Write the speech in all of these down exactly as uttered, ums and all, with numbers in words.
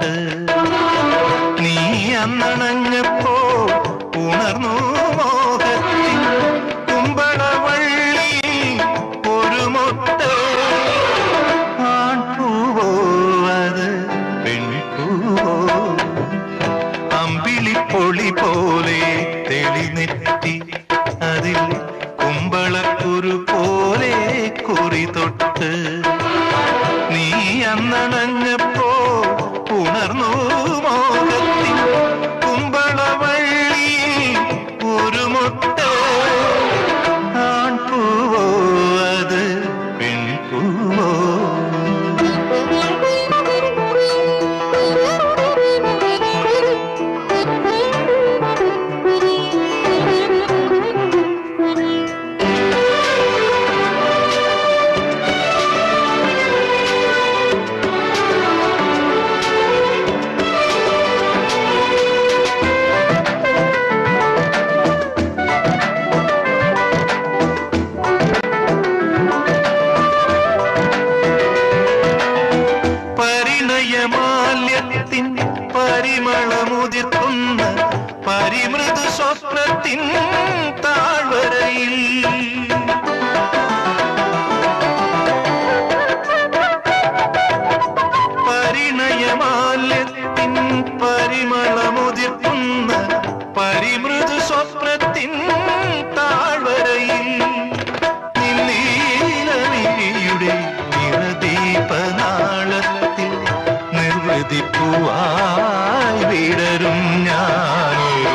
തൊട്ട് നീ അന്നണഞ്ഞപ്പോ ഉണർന്നു മോഹത്തിൻ കുമ്പളവള്ളി ഒരു മൊട്ട്. ആൺപൂവോ അത് പെൺപൂവോ അമ്പിളിപ്പൊളി പോലെ തെളിനെറ്റി അതിൽ കുമ്പളക്കുരു പോലെ കുറി തൊട്ട് നീ അന്നണഞ്ഞപ്പോ ഉണർന്നു മോഹത്തിൻ കുമ്പളവള്ളി ഒരു മുട്ട്. ആൺപൂവോ അത് പെൺപൂവോ മാല്യത്തിൻ പരിമളമുതിർക്കുന്ന പരിമൃദു സ്വപ്നത്തിൻ താഴ്വരയിൽ പരിണയമാല്യത്തിൻ പരിമളമുതിർക്കുന്ന പരിമൃദു സ്വപ്നത്തിൻ താഴ്വരയിൽ നിന്നീലമിഴിയുടെ നിറദീപനാളത്തിൽ നിർവൃതിപ്പൂവായി വിടരും ഞാനൊരു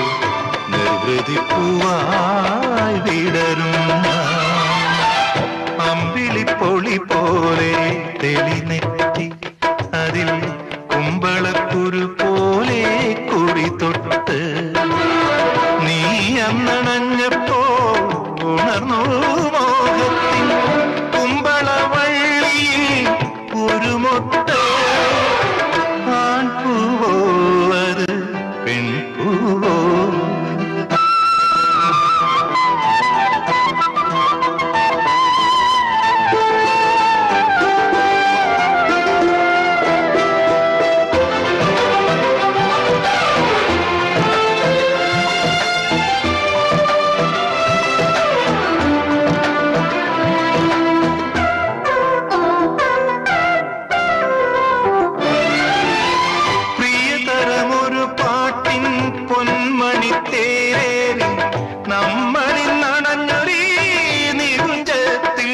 നിർവൃതിപ്പൂവായി വിടരും ഞാൻ. അമ്പിളിപ്പൊളി പോലെ തെളിനെറ്റി അതിൽ കുമ്പളക്കുരു പോലെ കുറി തൊട്ട് നീ അന്നണഞ്ഞപ്പോ ഉണർന്നു മോഹത്തിൻ കുമ്പളവള്ളിയിൽ ഒരു മൊട്ട്. ആൺപൂവോ അത് പെൺപൂവോ പൊന്മണിത്തേരേറി നമ്മളിൽ നടഞ്ഞൊരീ നികുഞ്ചത്തിൽ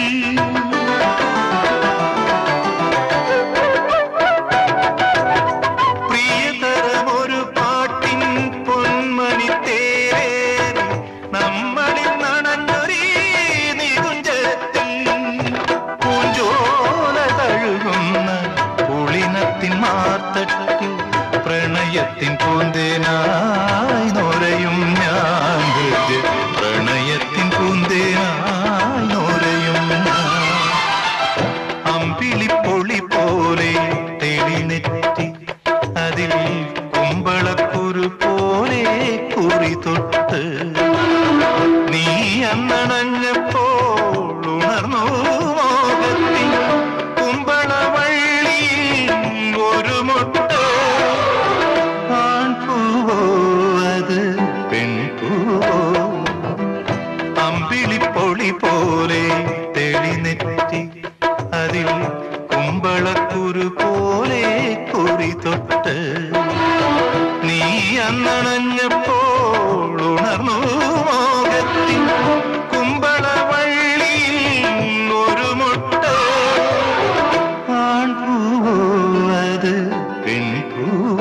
പ്രിയതരമൊരു പാട്ടിൻ പൊന്മണിത്തേരേറി നമ്മളിൽ നടഞ്ഞൊരീ നികുഞ്ചത്തിൽ പൂഞ്ചോല തഴുകുന്ന പുളിനത്തിൻ മാർത്തട്ടിൽ പ്രണയത്തിൻ പൂന്തേനായി നോരയും ഞാൻ. ഹൃദയ പ്രണയത്തിൻ പൂന്തേനായി നോരയും ഞാൻ. അമ്പിളിപ്പൊളി പോലെ തെളിനെറ്റി അതിൽ കുമ്പളക്കുരു പോലെ കുറി തൊട്ട് നീ അന്നണഞ്ഞപ്പോൾ ഉണർന്നു മോഹത്തിൻ കുമ്പളവള്ളിയിൽ ഒരു മുട്ട്. ആൺപൂവോ അത് പെൺപൂവോ അമ്പിളിപ്പൊളി പോലെ തെളിനെറ്റി അതിൽ കുമ്പളക്കുരു പോലെ കുറി തൊട്ട് നീ അന്നണഞ്ഞപ്പോൾ ഉണർന്നു മോഹത്തിൻ കുമ്പളവള്ളിയിൽ ഒരു മുട്ട്. ആൺപൂവോ അത് പെൺപൂവോ